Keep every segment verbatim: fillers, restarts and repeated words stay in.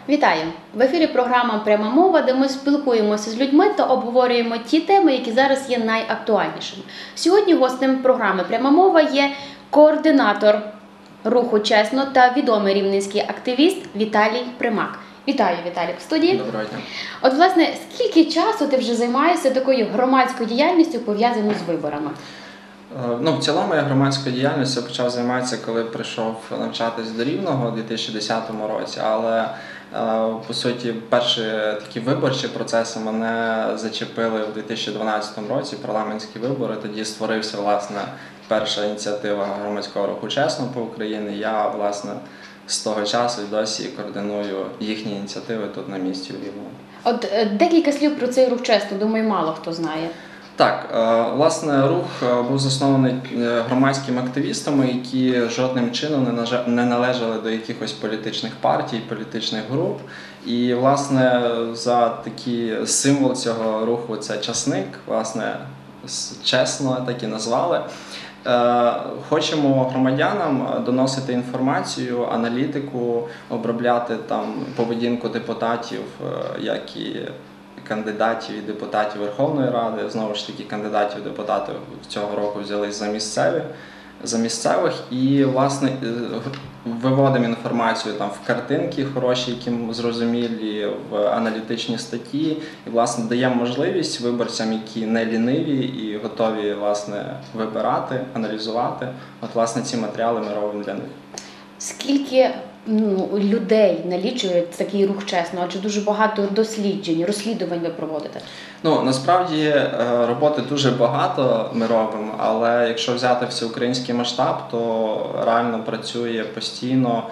Вітаю! В ефірі програма «Пряма мова», де ми спілкуємося з людьми та обговорюємо ті теми, які зараз є найактуальнішими. Сьогодні гостем програми «Пряма мова» є координатор руху «Чесно» та відомий рівненський активіст Віталій Примак. Вітаю, Віталій, в студії. Доброго дня. От, власне, скільки часу ти вже займаєшся такою громадською діяльністю, пов'язаною з виборами? Ну, в цілому я громадською діяльністю почав займатися, коли прийшов навчатись до Рівного у дві тисячі десятому році, але по суті перші такі виборчі процеси мене зачепили у дві тисячі дванадцятому році, парламентські вибори. Тоді створився, власне, перша ініціатива громадського руху «Чесно» по Україні. Я, власне, з того часу і досі координую їхні ініціативи тут на місці у Рівному. От декілька слів про цей рух «Чесно», думаю, мало хто знає. Так, власне, рух був заснований громадськими активістами, які жодним чином не належали до якихось політичних партій, політичних груп. І, власне, за такий символ цього руху – це часник, власне, чесно так і назвали. Хочемо громадянам доносити інформацію, аналітику, обробляти там поведінку депутатів, як і кандидатів і депутатів Верховної Ради. Знову ж таки, кандидатів депутатів цього року взялись за місцеві, за місцевих і, власне, виводимо інформацію там в картинки хороші, які зрозумілі, в аналітичні статті і, власне, даємо можливість виборцям, які не ліниві і готові, власне, вибирати, аналізувати. От, власне, ці матеріали ми робимо для них. Скільки ну, людей налічує такий рух «Чесно»? Адже дуже багато досліджень, розслідувань ви проводите. Ну, насправді роботи дуже багато ми робимо, але якщо взяти всеукраїнський масштаб, то реально працює постійно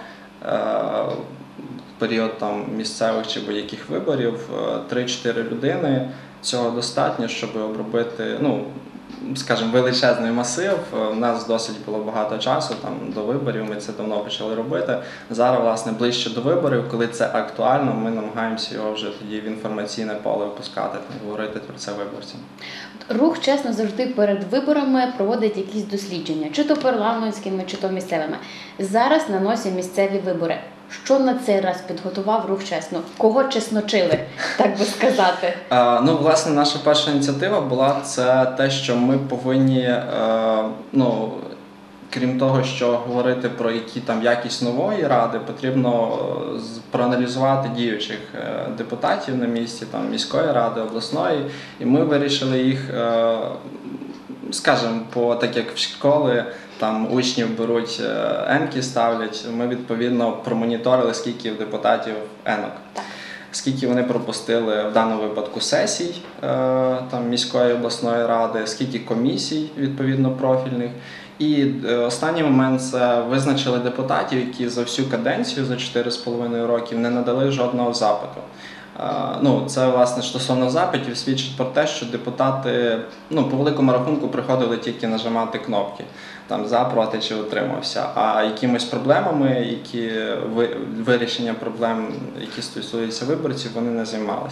в період там місцевих чи будь-яких виборів три-чотири людини. Цього достатньо, щоб обробити, ну, скажімо, величезний масив. У нас досить було багато часу там до виборів, ми це давно почали робити. Зараз, власне, ближче до виборів, коли це актуально, ми намагаємося його вже тоді в інформаційне поле впускати, говорити про це виборцям. Рух «Чесно» завжди перед виборами проводить якісь дослідження, чи то парламентськими, чи то місцевими. Зараз на носі місцеві вибори. Що на цей раз підготував рух «Чесно»? Кого чесночили, так би сказати? А, ну, власне, наша перша ініціатива була це те, що ми повинні, е, ну, крім того, що говорити про які там якість нової ради, потрібно проаналізувати діючих депутатів на місці, там міської ради, обласної, і ми вирішили їх, е, скажімо, по так як в школи там учнів беруть енки, ставлять, ми відповідно промоніторили, скільки в депутатів енок. Скільки вони пропустили в даному випадку сесій там, міської обласної ради, скільки комісій, відповідно, профільних. І останній момент – це визначили депутатів, які за всю каденцію, за чотири з половиною років, не надали жодного запиту. Ну, це, власне, стосовно запитів, свідчить про те, що депутати, ну, по великому рахунку приходили тільки нажимати кнопки, там, за, проти чи утримався, а якимись проблемами, які, вирішення проблем, які стосуються виборців, вони не займалися.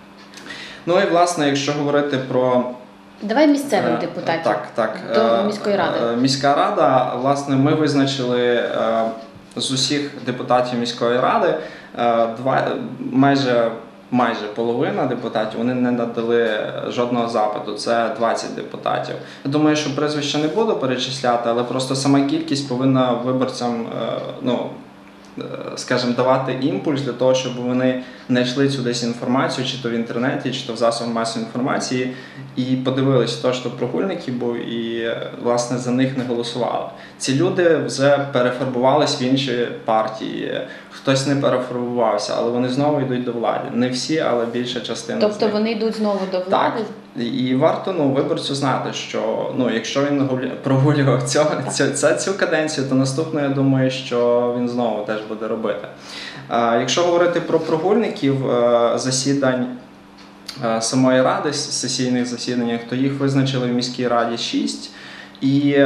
Ну і, власне, якщо говорити про... Давай місцевих депутатів так, так. до міської ради. Міська рада, власне, ми визначили з усіх депутатів міської ради два, майже майже половина депутатів, вони не надали жодного запиту, це двадцять депутатів. Я думаю, що прізвища не буду перечисляти, але просто сама кількість повинна виборцям, ну, скажімо, давати імпульс для того, щоб вони знайшли цю десь інформацію, чи то в інтернеті, чи то в засобах масової інформації, і подивилися то, що прогульники був, і, власне, за них не голосували. Ці люди вже перефарбувались в інші партії, хтось не перефарбувався, але вони знову йдуть до влади. Не всі, але більша частина тобто з них. Вони йдуть знову до влади? Так. І варто, ну, виборцю знати, що, ну, якщо він прогулював цього, цю, цю каденцію, то наступно, я думаю, що він знову теж буде робити. А, якщо говорити про прогульників засідань самої ради, сесійних засіданнях, то їх визначили в міській раді шість. І,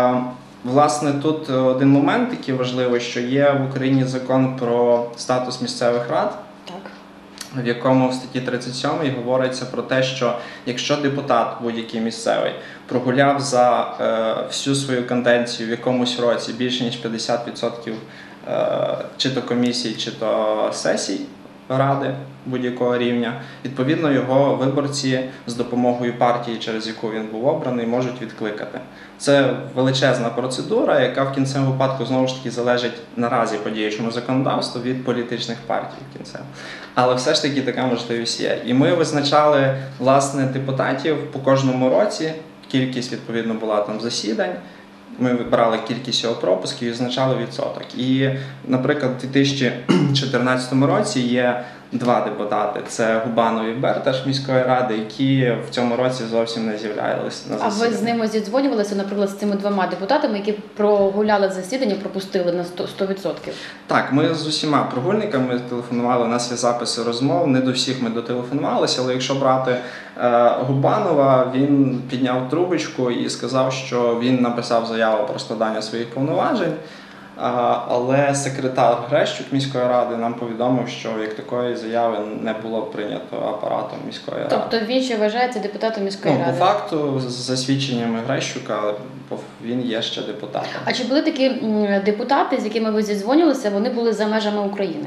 власне, тут один момент такий важливий, що є в Україні закон про статус місцевих рад. Так. В якому в статті тридцять сьомій говориться про те, що якщо депутат будь-який місцевий прогуляв за е, всю свою каденцію в якомусь році більше ніж п'ятдесят відсотків е, чи то комісій, чи то сесій, ради будь-якого рівня. Відповідно, його виборці з допомогою партії, через яку він був обраний, можуть відкликати. Це величезна процедура, яка в кінцевому випадку знову ж таки залежить наразі по діючому законодавству від політичних партій в кінцевому. Але все ж таки така можливість є. І ми визначали, власне, депутатів по кожному році, кількість, відповідно, була там засідань. Ми вибирали кількість його пропусків і визначали відсоток. І, наприклад, у дві тисячі чотирнадцятому році є два депутати. Це Губанов і Берташ міської ради, які в цьому році зовсім не з'являлися на А засіданні. ви з ними зідзвонювалися, наприклад, з цими двома депутатами, які прогуляли засідання, пропустили на сто відсотків? Так, ми з усіма прогульниками телефонували, у нас є записи розмов, не до всіх ми дотелефонувалися, але якщо брати е, Губанова, він підняв трубочку і сказав, що він написав заяву про складання своїх повноважень, е, але секретар Грещук міської ради нам повідомив, що як такої заяви не було прийнято апаратом міської ради. Тобто він ще вважається депутатом міської Ну, ради? по факту, з засвідченнями Грещука, він є ще депутатом. А чи були такі м, депутати, з якими ви зідзвонювалися, вони були за межами України?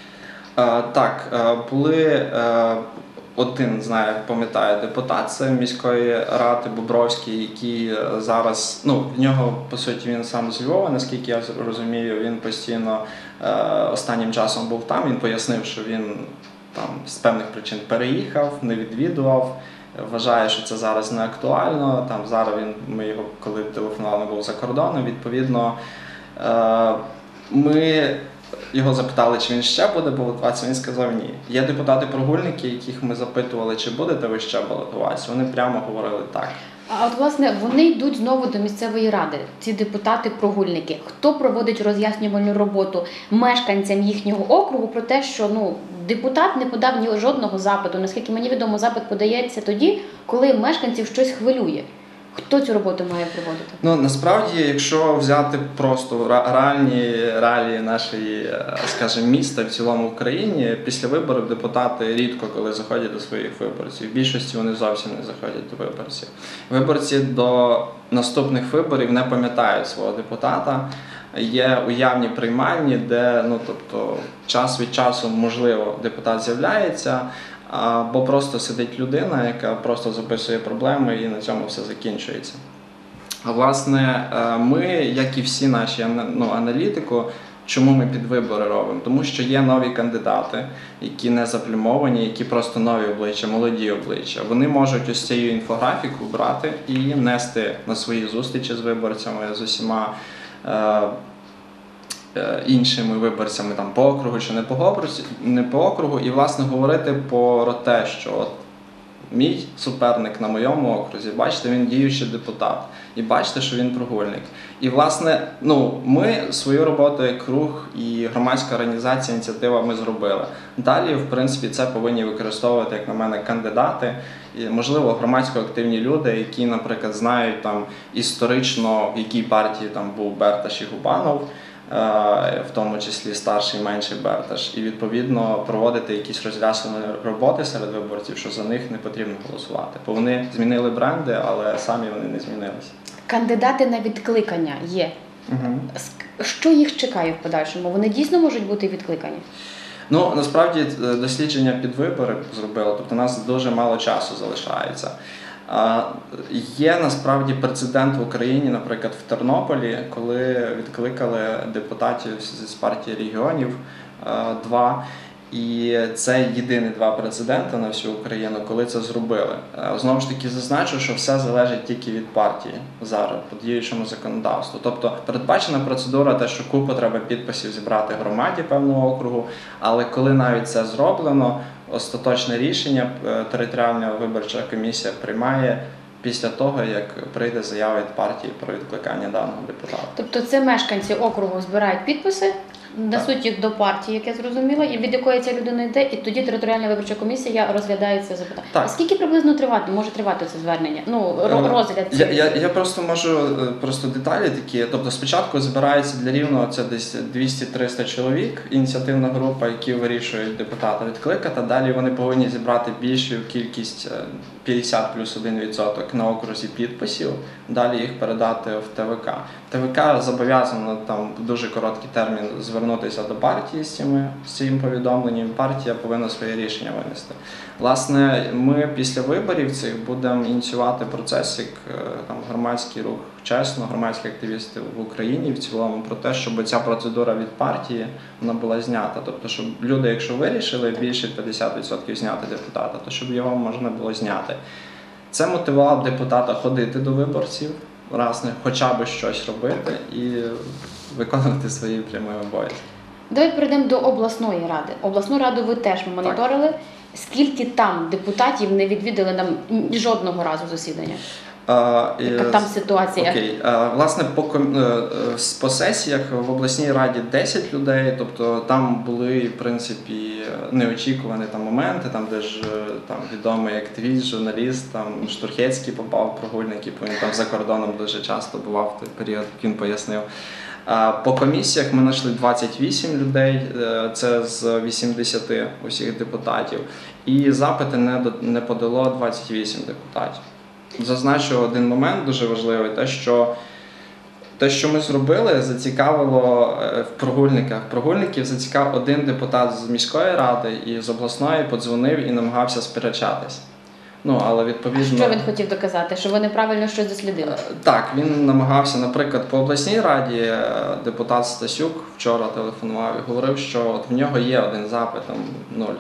Е, Так, е, були е, один, знаю, пам'ятаю, депутат це міської ради Бобровський, який е, зараз, ну, в нього, по суті, він сам з Львова, наскільки я розумію, він постійно е, останнім часом був там, він пояснив, що він там з певних причин переїхав, не відвідував, вважає, що це зараз не актуально, там зараз він, ми його, коли телефонували, був за кордоном, відповідно, е, ми його запитали, чи він ще буде балотуватися, він сказав ні. Є депутати-прогульники, яких ми запитували, чи будете ви ще балотуватися, вони прямо говорили так. А от, власне, вони йдуть знову до місцевої ради, ці депутати-прогульники. Хто проводить роз'яснювальну роботу мешканцям їхнього округу про те, що ну, депутат не подав ні жодного запиту. Наскільки мені відомо, запит подається тоді, коли мешканців щось хвилює. Хто цю роботу має проводити? Ну, насправді, якщо взяти просто ре- реальні реалії нашої, е, скажімо, міста в цілому в Україні, після виборів депутати рідко коли заходять до своїх виборців. В більшості вони зовсім не заходять до виборців. Виборці до наступних виборів не пам'ятають свого депутата. Є уявні приймальні, де, ну, тобто, час від часу, можливо, депутат з'являється, або просто сидить людина, яка просто записує проблеми і на цьому все закінчується. А власне, ми, як і всі наші ну, аналітику, чому ми підвибори робимо? Тому що є нові кандидати, які не заплюмовані, які просто нові обличчя, молоді обличчя. Вони можуть ось цю інфографіку брати і нести на свої зустрічі з виборцями, з усіма е, іншими виборцями там, по округу чи не по, округу, не по округу, і, власне, говорити про те, що от мій суперник на моєму окрузі, бачите, він діючий депутат, і бачите, що він прогульник. І, власне, ну, ми свою роботу як рух і громадська організація, ініціатива ми зробили. Далі, в принципі, це повинні використовувати, як на мене, кандидати, і, можливо, громадсько активні люди, які, наприклад, знають там історично, в якій партії там був Берташ і Губанов, в тому числі старший і менший Берташ, і відповідно проводити якісь роз'яснювальні роботи серед виборців, що за них не потрібно голосувати. Бо вони змінили бренди, але самі вони не змінилися. Кандидати на відкликання є. Угу. Що їх чекає в подальшому? Вони дійсно можуть бути відкликані? Ну, насправді, дослідження під вибори зробили, тобто у нас дуже мало часу залишається. Є насправді прецедент в Україні, наприклад, в Тернополі, коли відкликали депутатів з партії регіонів два. І це єдині два прецеденти на всю Україну, коли це зробили. Знову ж таки зазначу, що все залежить тільки від партії зараз, по діючому законодавству. Тобто передбачена процедура, те, що купу треба підписів зібрати громаді певного округу, але коли навіть це зроблено, остаточне рішення територіальна виборча комісія приймає після того, як прийде заява від партії про відкликання даного депутата. Тобто це мешканці округу збирають підписи, несуть їх до партії, як я зрозуміла, і від якої ця людина йде, і тоді територіальна виборча комісія розглядає це запитання. Так. А скільки приблизно тривати, може тривати це звернення? Ну, розгляд я, цього? я, я просто можу просто деталі такі. Тобто спочатку збирається для Рівного це десь двісті-триста чоловік, ініціативна група, які вирішують депутата відкликати. Далі вони повинні зібрати більшу кількість, п'ятдесят плюс один відсоток на окрузі підписів, далі їх передати в ТВК. ТВК зобов'язано там в дуже короткий термін звернути звернутися до партії з цими, з цим повідомленням, партія повинна своє рішення винести. Власне, ми після виборів цих будемо ініціювати процес, як там, громадський рух «Чесно», громадські активісти в Україні в цілому, про те, щоб ця процедура від партії вона була знята. Тобто, щоб люди, якщо вирішили більше п'ятдесят відсотків зняти депутата, то щоб його можна було зняти. Це мотивувало депутата ходити до виборців, раз, хоча б щось робити і виконувати свої прямі обов'язки. Давай перейдемо до обласної ради. Обласну раду ви теж моніторили. Так. Скільки там депутатів не відвідали нам жодного разу засідання? А, Яка там ситуація? Окей. А, власне, по, по сесіях в обласній раді десять людей, тобто там були, в принципі, неочікувані там моменти, там, де ж там, відомий активіст, журналіст, там, Штурхецький попав прогульник, бо він там за кордоном дуже часто бував в той період, він пояснив. По комісіях ми знайшли двадцять вісім людей, це з вісімдесяти усіх депутатів, і запити не, не подало двадцять вісім депутатів. Зазначу один момент дуже важливий, те, що те, що ми зробили, зацікавило в прогульниках. Прогульників зацікавив один депутат з міської ради і з обласної подзвонив і намагався сперечатись. Ну, але відповідно... А що він хотів доказати? Що ви неправильно щось дослідили? Так, він намагався, наприклад, по обласній раді депутат Стасюк вчора телефонував і говорив, що от в нього є один запит, там, нуль.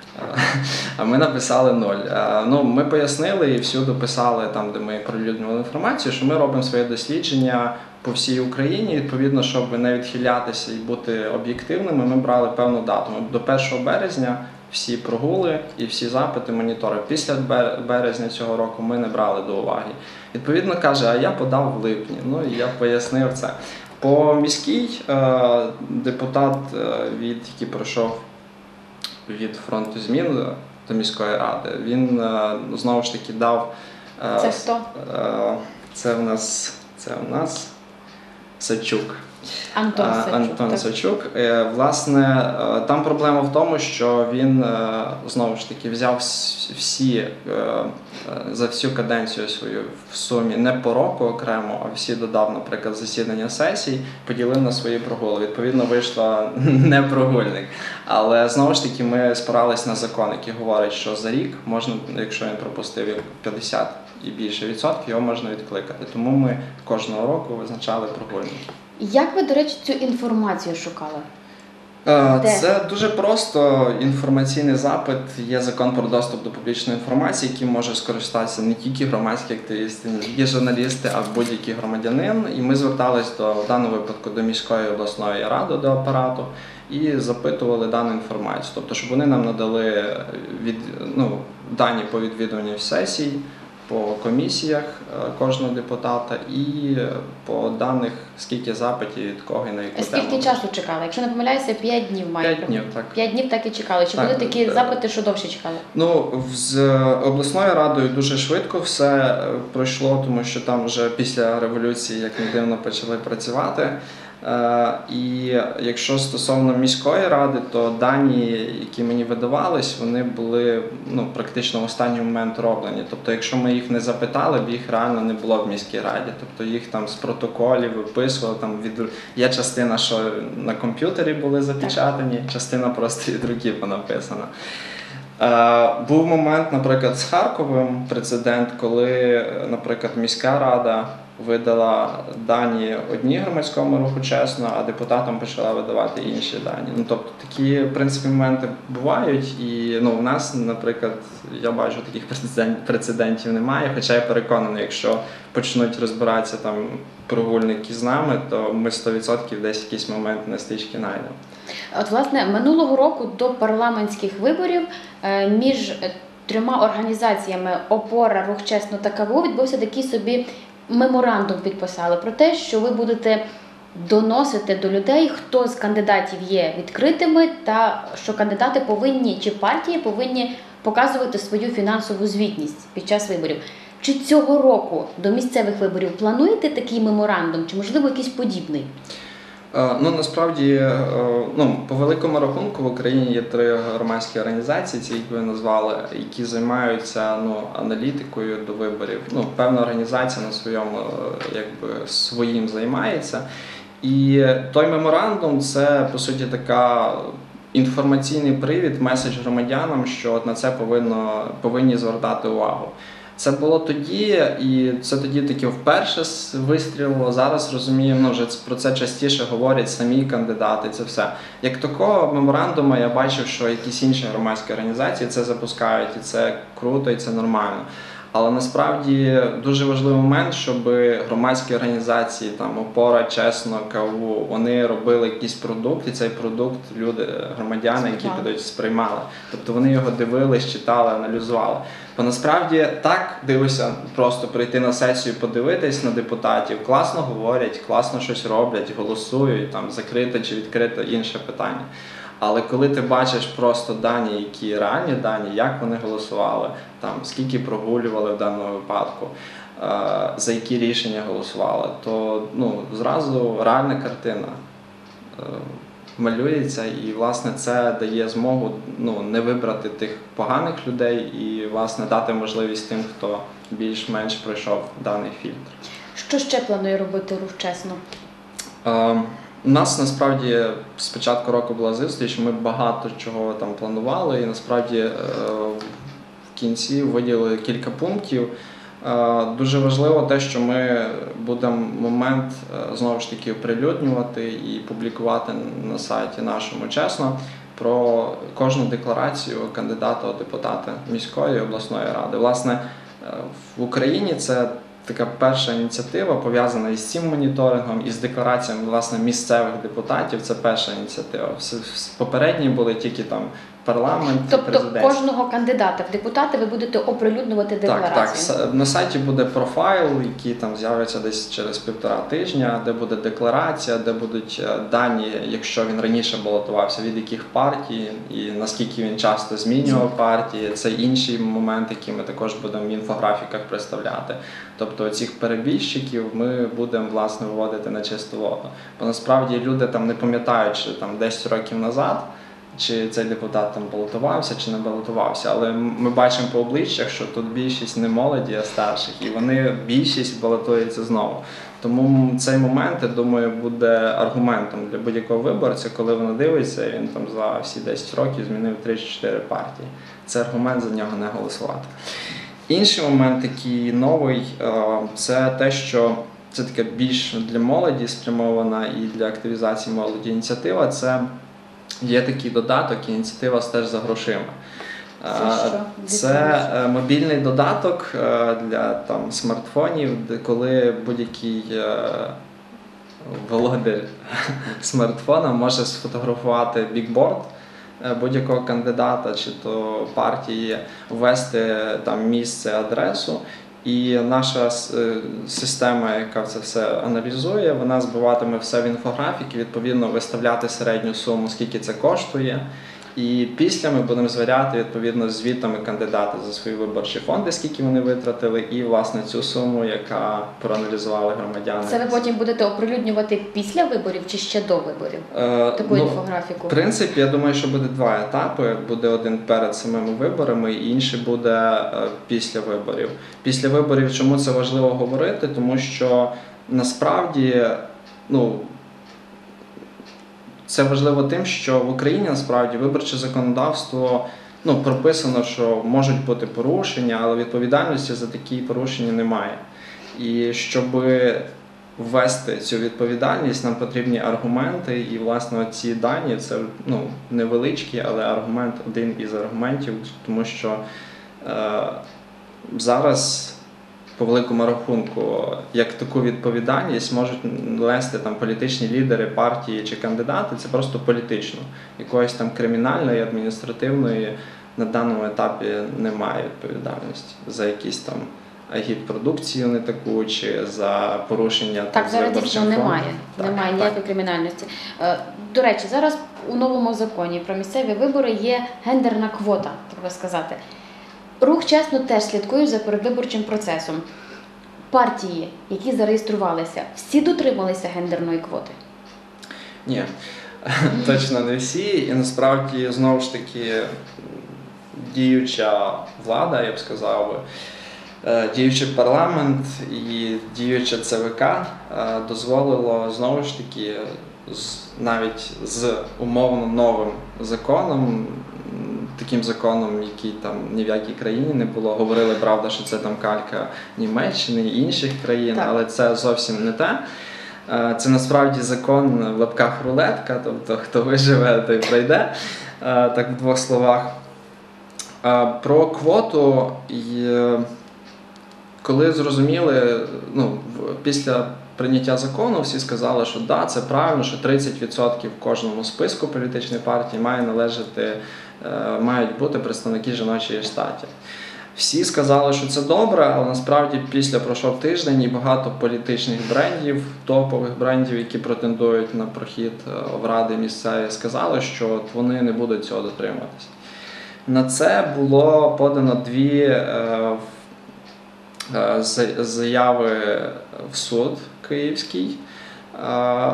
А ми написали ноль. Ну, ми пояснили і всюди писали, там, де ми прилюднювали інформацію, що ми робимо своє дослідження по всій Україні. Відповідно, щоб не відхилятися і бути об'єктивними, ми брали певну дату. Ми до першого березня всі прогули і всі запити моніторили. Після березня цього року ми не брали до уваги. Відповідно, каже, а я подав в липні. Ну, і я пояснив це. По міській депутат, від, який пройшов від фронту змін до міської ради, він знову ж таки дав... Це хто? Це в нас, це в нас Сачук. Антон Сачук. Антон Сачук. Власне, там проблема в тому, що він, знову ж таки, взяв всі, за всю каденцію свою в сумі, не по року окремо, а всі додав, наприклад, засідання сесій, поділив на свої прогули. Відповідно, вийшло не прогульник. Але, знову ж таки, ми спирались на закон, який говорить, що за рік можна, якщо він пропустив п'ятдесят і більше відсотків, його можна відкликати. Тому ми кожного року визначали прогульники. Як ви, до речі, цю інформацію шукали? Де? Це дуже просто інформаційний запит. Є закон про доступ до публічної інформації, яким може скористатися не тільки громадські активісти, не тільки журналісти, а будь-який громадянин. І ми зверталися до, в даному випадку до міської обласної ради, до апарату, і запитували дану інформацію. Тобто, щоб вони нам надали від, ну, дані по відвідуванню сесій, по комісіях кожного депутата і по даних, скільки запитів, від кого і на яку тему. Скільки часу чекали? Якщо не помиляюся, п'ять днів має. П'ять днів, так. П'ять днів так і чекали. Чи так, були такі запити, що довше чекали? Ну, з обласною радою дуже швидко все пройшло, тому що там вже після революції, як не дивно, почали працювати. І якщо стосовно міської ради, то дані, які мені видавались, вони були ну, практично в останній момент роблені. Тобто, якщо ми їх не запитали, б їх реально не було в міській раді. Тобто їх там з протоколів виписували, там від... є частина, що на комп'ютері були запечатані, частина просто від руки понаписана. Був момент, наприклад, з Харковом, прецедент, коли, наприклад, міська рада видала дані одній громадському руху «Чесно», а депутатам почала видавати інші дані. Ну, тобто такі, в принципі, моменти бувають, і ну, у нас, наприклад, я бачу, таких прецедентів немає, хоча я переконаний, якщо почнуть розбиратися там прогульники з нами, то ми сто відсотків десь якийсь момент на стички знайдемо. От, власне, минулого року до парламентських виборів між трьома організаціями «Опора», «Рух Чесно» та ка ве у відбувся такий собі меморандум, підписали про те, що ви будете доносити до людей, хто з кандидатів є відкритими, та що кандидати повинні, чи партії повинні показувати свою фінансову звітність під час виборів. Чи цього року до місцевих виборів плануєте такий меморандум, чи, можливо, якийсь подібний? Ну, насправді, ну, по великому рахунку в Україні є три громадські організації, ці, як ви назвали, які займаються ну, аналітикою до виборів. Ну, певна організація на своєму, якби, своїм займається. І той меморандум – це, по суті, така інформаційний привід, меседж громадянам, що от на це повинно, повинні звертати увагу. Це було тоді, і це тоді таки вперше вистрілило. Зараз розуміємо, ну, вже про це частіше говорять самі кандидати, це все. Як такого меморандуму я бачив, що якісь інші громадські організації це запускають, і це круто, і це нормально. Але насправді дуже важливий момент, щоб громадські організації, там Опора, Чесно, КАУ, вони робили якийсь продукт, і цей продукт люди, громадяни, які підуть, сприймали. Тобто вони його дивились, читали, аналізували. Бо насправді так дивишся, просто прийти на сесію, подивитись на депутатів, класно говорять, класно щось роблять, голосують, там закрите чи відкрите інше питання. Але коли ти бачиш просто дані, які реальні дані, як вони голосували, там скільки прогулювали в даному випадку, е, за які рішення голосували, то ну, зразу реальна картина е, малюється, і власне це дає змогу ну, не вибрати тих поганих людей і власне дати можливість тим, хто більш-менш пройшов даний фільтр. Що ще планує робити Рух Чесно? Е, У нас насправді з початку року була зустріч, ми багато чого там планували, і насправді в кінці виділили кілька пунктів. Дуже важливо те, що ми будемо момент знову ж таки оприлюднювати і публікувати на сайті нашому чесно про кожну декларацію кандидата у депутати міської і обласної ради. Власне, в Україні це така перша ініціатива, пов'язана із цим моніторингом, із деклараціями власне місцевих депутатів. Це перша ініціатива. Попередні були тільки там парламент, тобто президент. Кожного кандидата в депутати ви будете оприлюднювати декларацію? Так, так. На сайті буде профайл, який там з'явиться десь через півтора тижня, де буде декларація, де будуть дані, якщо він раніше балотувався, від яких партій і наскільки він часто змінював партії. Це інший момент, який ми також будемо в інфографіках представляти. Тобто цих перебіжчиків ми будемо власне виводити на чисту воду. Бо насправді люди там не пам'ятають, що там десять років назад чи цей депутат там балотувався, чи не балотувався. Але ми бачимо по обличчях, що тут більшість не молоді, а старших, і вони, більшість балотується знову. Тому цей момент, я думаю, буде аргументом для будь-якого виборця, коли вони дивляться, він там за всі десять років змінив три чи чотири партії. Це аргумент за нього не голосувати. Інший момент, який новий, це те, що це таке більш для молоді спрямована і для активізації молоді ініціатива. Це є такий додаток, ініціатива «Стеж за грошима». Це що? Це мобільний додаток для там, смартфонів, де коли будь-який володар смартфона може сфотографувати бікборд будь-якого кандидата чи то партії, ввести там місце, адресу. І наша система, яка це все аналізує, вона збиватиме все в інфографіки, відповідно виставляти середню суму, скільки це коштує. І після ми будемо звіряти відповідно з звітами кандидата за свої виборчі фонди, скільки вони витратили, і власне цю суму, яка проаналізували громадяни. Це ви потім будете оприлюднювати після виборів чи ще до виборів? Е, Таку ну, інфографіку? В принципі, я думаю, що буде два етапи. Буде один перед самими виборами, і інший буде е, після виборів. Після виборів чому це важливо говорити? Тому що насправді, ну, це важливо тим, що в Україні насправді виборче законодавство ну, прописано, що можуть бути порушення, але відповідальності за такі порушення немає. І щоб ввести цю відповідальність, нам потрібні аргументи, і власне ці дані це ну, невеличкі, але аргумент один із аргументів, тому що е, зараз по великому рахунку, як таку відповідальність можуть нести там політичні лідери, партії чи кандидати, це просто політично. Якоїсь там кримінальної, адміністративної на даному етапі немає відповідальності за якісь там агітпродукцію не таку, чи за порушення Так, там, зараз виборчим дійсно фондом. немає. Так, Немає так. ніякої кримінальності. До речі, зараз у новому законі про місцеві вибори є гендерна квота, так би сказати. Рух чесно теж слідкує за передвиборчим процесом. Партії, які зареєструвалися, всі дотрималися гендерної квоти? Ні, точно не всі. І насправді, знову ж таки, діюча влада, я б сказав, е, діючий парламент і діюче Це Ве Ка е, дозволило знову ж таки з, навіть з умовно новим законом, таким законом, який там ні в якій країні не було. Говорили, правда, що це там калька Німеччини і інших країн, Так. але це зовсім не те. Е, Це насправді закон в лапках рулетка, тобто хто виживе, той пройде, е, так в двох словах. Е, Про квоту, і, е, коли зрозуміли, ну, в- після прийняття закону всі сказали, що да, це правильно, що тридцять відсотків в кожному списку політичної партії має належати, е, мають бути представники жіночої статі. Всі сказали, що це добре, але насправді після пройшов тиждень і багато політичних брендів, топових брендів, які претендують на прохід е, в ради місцеві, сказали, що от вони не будуть цього дотримуватися. На це було подано дві е, е, за- заяви в суд київський, е,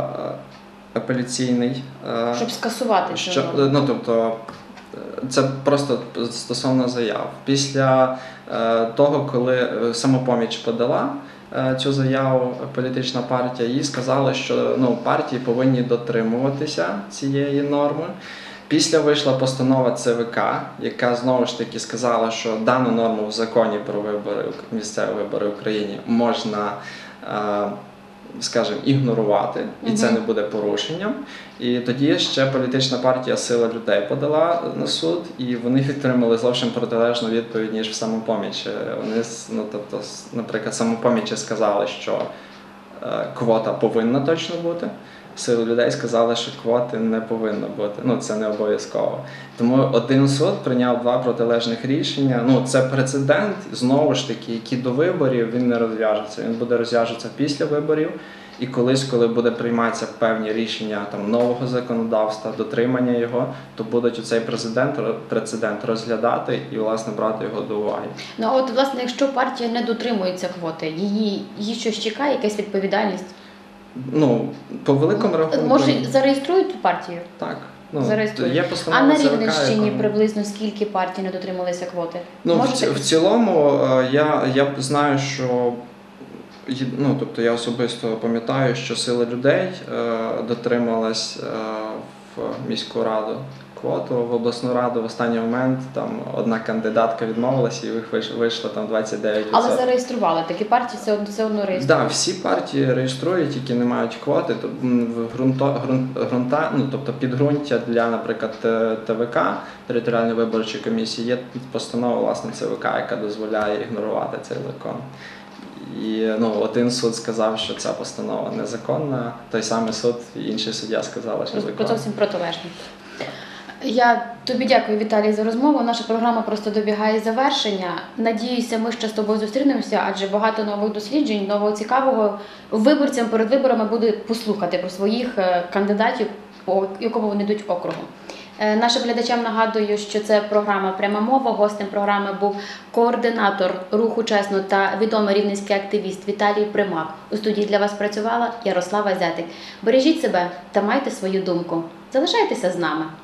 апеляційний. е, Щоб скасувати це. що, ну, тобто, це просто стосовно заяв. Після е, того, коли е, «Самопоміч» подала е, цю заяву, політична партія, їй сказали, що ну, партії повинні дотримуватися цієї норми. Після вийшла постанова Це Ве Ка, яка знову ж таки сказала, що дану норму в законі про вибори, місцеві вибори в Україні можна, е, скажімо, ігнорувати, і це Мгм. не буде порушенням. І тоді ще політична партія «Сила людей» подала на суд, і вони підтримали зовсім протилежну відповідь, ніж в «Самопомічі». Вони, с- ну, тобто, с- наприклад, «Самопомічі» сказали, що е, квота повинна точно бути. «Сили людей» сказали, що квоти не повинно бути. Ну, це не обов'язково. Тому один суд прийняв два протилежних рішення. Ну, це прецедент, знову ж таки, який до виборів він не розв'яжеться. Він буде розв'яжеться після виборів. І колись, коли буде прийматися певні рішення там нового законодавства, дотримання його, то будуть оцей президент прецедент розглядати і, власне, брати його до уваги. Ну а от, власне, якщо партія не дотримується квоти, її, її щось чекає, якась відповідальність? Ну, по великому рахунку, Може, зареєструють ту партію? так. Ну, Зареєструють. є А постанова на Це Ве Ка, Рівненщині яка- приблизно скільки партій не дотрималися квоти? Ну, в, Можете ці- в цілому е, я, я знаю, що є- ну, тобто я особисто пам'ятаю, що «Сила людей» е, дотрималась е, в міську раду квоту, в обласну раду в останній момент там одна кандидатка відмовилася, і їх вийш- вийшло там двадцять дев'ять відсотків. Але зареєстрували такі партії, все одно, все одно Так, реєструють. да, всі партії реєструють, які не мають квоти. То, м, в ґрунто, ґрунт, ґрунта, ну, тобто підґрунтя для, наприклад, Т- Те Ве Ка, територіальної виборчої комісії, є постанова, власне, Це Ве Ка, яка дозволяє ігнорувати цей закон. І ну, один суд сказав, що ця постанова незаконна, той самий суд і інший суддя сказали, що Про законна. зовсім протилежні. Я тобі дякую, Віталій, за розмову. Наша програма просто добігає завершення. Надіюся, ми ще з тобою зустрінемося, адже багато нових досліджень, нового цікавого виборцям перед виборами буде послухати про своїх е, кандидатів, по якому вони йдуть округом. Е, Нашим глядачам нагадую, що це програма «Пряма мова». Гостем програми був координатор руху «Чесно» та відомий рівненський активіст Віталій Примак. У студії для вас працювала Ярослава Зятик. Бережіть себе та майте свою думку. Залишайтеся з нами.